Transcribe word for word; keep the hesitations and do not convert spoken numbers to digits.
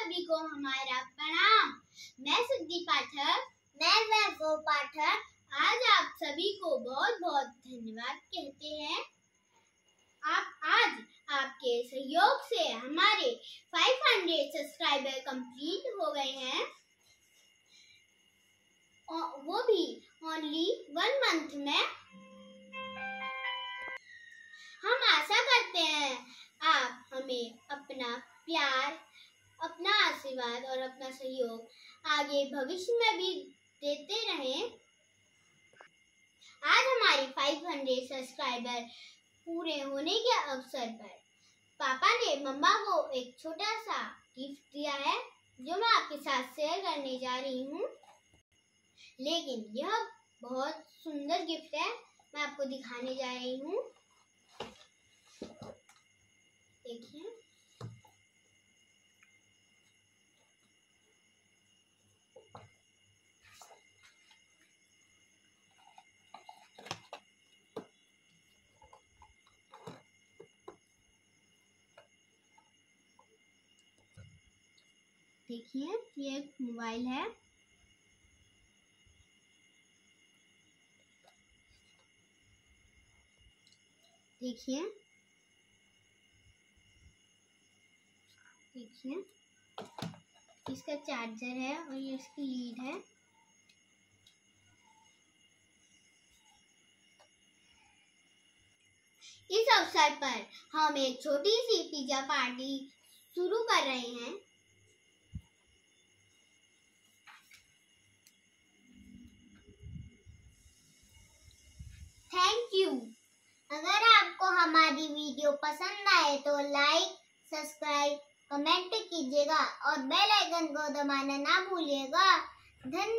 सभी को हमारा प्रणाम। मैं सिद्धि पाठक, मैं वैभव पाठक आज आप सभी को बहुत बहुत धन्यवाद कहते हैं। आप आज आपके सहयोग से हमारे पाँच सौ सब्सक्राइबर कंप्लीट हो गए हैं, और वो भी ओनली वन मंथ में। हम आशा करते हैं आप हमें अपना प्यार, अपना आशीर्वाद और अपना सहयोग आगे भविष्य में भी देते रहें। आज हमारी पाँच सौ सब्सक्राइबर पूरे होने के अवसर पर पापा ने मम्मा को एक छोटा सा गिफ्ट दिया है, जो मैं आपके साथ शेयर करने जा रही हूँ। लेकिन यह बहुत सुंदर गिफ्ट है, मैं आपको दिखाने जा रही हूँ। देखिए, देखिए ये एक मोबाइल है। देखिए देखिए इसका चार्जर है और ये इसकी लीड है। इस अवसर पर हम एक छोटी सी पिज्जा पार्टी शुरू कर रहे हैं। Thank you. अगर आपको हमारी वीडियो पसंद आए तो लाइक, सब्सक्राइब, कमेंट कीजिएगा और बेल आइकन को दबाना ना भूलिएगा। धन्यवाद।